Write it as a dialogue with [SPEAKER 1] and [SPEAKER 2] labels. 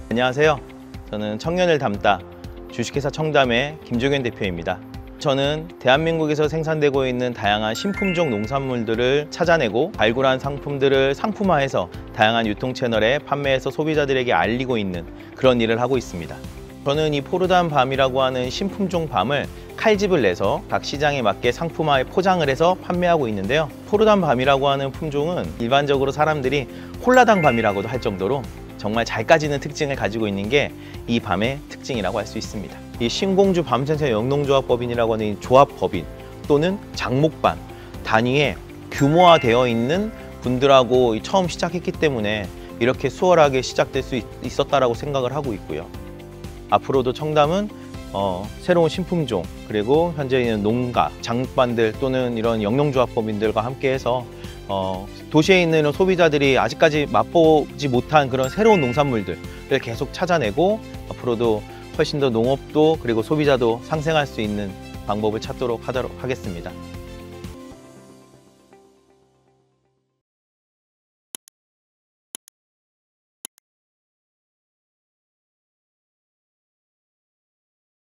[SPEAKER 1] 안녕하세요. 저는 청년을 담다 주식회사 청담의 김종현 대표입니다. 저는 대한민국에서 생산되고 있는 다양한 신품종 농산물들을 찾아내고 발굴한 상품들을 상품화해서 다양한 유통 채널에 판매해서 소비자들에게 알리고 있는 그런 일을 하고 있습니다. 저는 이 포르단 밤이라고 하는 신품종 밤을 칼집을 내서 각 시장에 맞게 상품화에 포장을 해서 판매하고 있는데요. 포르단 밤이라고 하는 품종은 일반적으로 사람들이 홀라당 밤이라고도 할 정도로 정말 잘 까지는 특징을 가지고 있는 게 이 밤의 특징이라고 할 수 있습니다. 이 신공주 밤생생 영농조합법인이라고 하는 이 조합법인 또는 장목반 단위에 규모화되어 있는 분들하고 처음 시작했기 때문에 이렇게 수월하게 시작될 수 있었다라고 생각을 하고 있고요. 앞으로도 청담은 새로운 신품종 그리고 현재 있는 농가, 장목반들 또는 이런 영농조합법인들과 함께해서 도시에 있는 소비자들이 아직까지 맛보지 못한 그런 새로운 농산물들을 계속 찾아내고 앞으로도 훨씬 더 농업도 그리고 소비자도 상생할 수 있는 방법을 찾도록 하겠습니다.